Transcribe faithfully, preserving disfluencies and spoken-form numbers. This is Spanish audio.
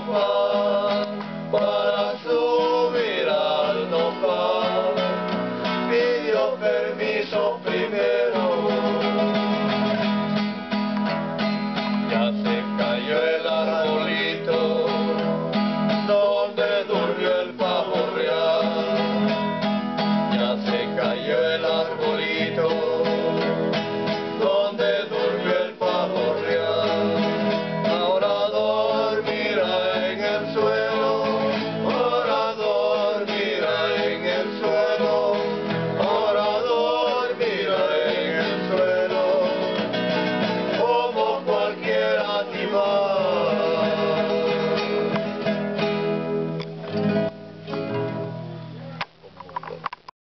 afán para subir al nopal. Pidió permiso primero. Ya se cayó el arbolito donde durmió el pavo real. Ya se cayó el arbolito donde durmió el pavo real. Ahora dormirá en el suelo, ahora dormirá en el suelo, ahora dormirá en el suelo, como cualquier animal.